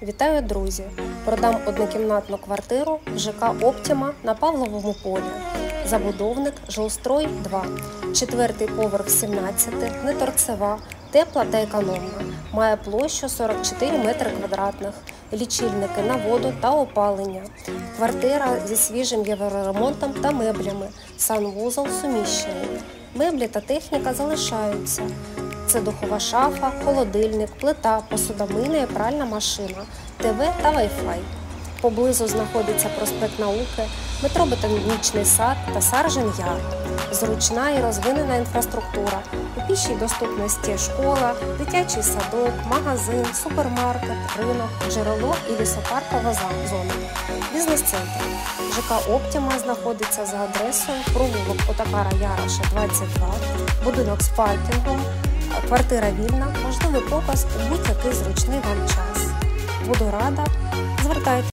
Вітаю, друзі! Продам однокімнатну квартиру в ЖК «Оптіма» на Павловому полі. Забудовник «Жилстрой 2». 4-й поверх 17, неторцева, тепла та економна. Має площу 44 метри квадратних, лічильники на воду та опалення. Квартира зі свіжим євроремонтом та меблями, санвузол суміщений. Меблі та техніка залишаються. Це духова шафа, холодильник, плита, посудомийна і пральна машина, ТВ та Wi-Fi. Поблизу знаходиться проспект Науки, метро Ботанічний сад та Саржен-Яр. Зручна і розвинена інфраструктура. У пішій доступності школа, дитячий садок, магазин, супермаркет, ринок, джерело і лісопаркова зона. Бізнес-центр. ЖК «Оптіма» знаходиться за адресою провулок Отакара Яроша, 22, будинок з паркінгом. Квартира вільна, можливий показ у будь-який зручний вам час. Буду рада. Звертайтеся.